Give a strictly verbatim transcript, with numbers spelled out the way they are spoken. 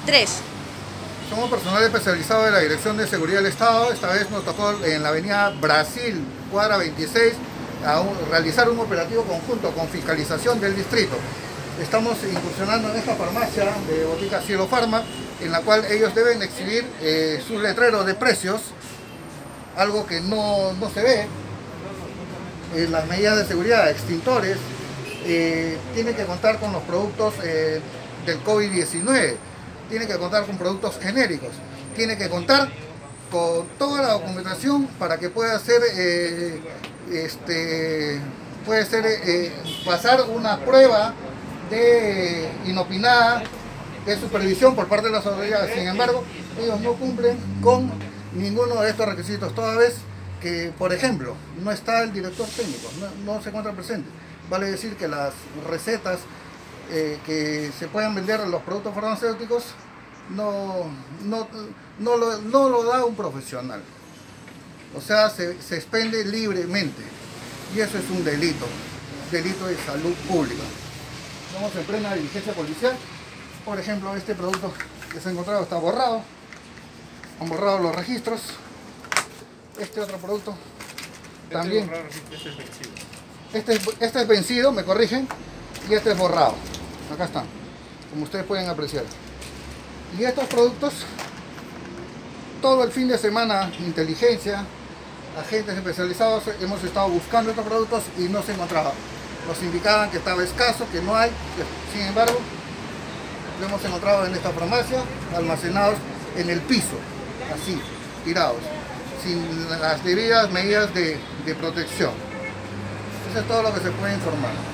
veintitrés. Somos personal especializado de la Dirección de Seguridad del Estado. Esta vez nos tocó en la avenida Brasil, cuadra veintiséis, a un, realizar un operativo conjunto con fiscalización del distrito. Estamos incursionando en esta farmacia de Botica Cielo Farma, en la cual ellos deben exhibir eh, sus letreros de precios, algo que no, no se ve. Eh, las medidas de seguridad, extintores, eh, tienen que contar con los productos eh, del COVID diecinueve. Tiene que contar con productos genéricos, tiene que contar con toda la documentación para que pueda ser, eh, este, puede ser eh, pasar una prueba de inopinada, de supervisión por parte de las autoridades. Sin embargo, ellos no cumplen con ninguno de estos requisitos, toda vez que, por ejemplo, no está el director técnico, no, no se encuentra presente. Vale decir que las recetas Eh, que se puedan vender los productos farmacéuticos no, no, no, lo, no lo da un profesional. O sea, se, se expende libremente y eso es un delito, delito de salud pública. Estamos en plena diligencia policial. Por ejemplo, este producto que se ha encontrado está borrado, han borrado los registros. Este otro producto también, este es vencido. Este es, este es vencido, me corrigen, y este es borrado. Acá están, como ustedes pueden apreciar. Y estos productos, todo el fin de semana, inteligencia, agentes especializados, hemos estado buscando estos productos y no se encontraban. Nos indicaban que estaba escaso, que no hay. Sin embargo, lo hemos encontrado en esta farmacia, almacenados en el piso, así, tirados, sin las debidas medidas de, de protección. Eso es todo lo que se puede informar.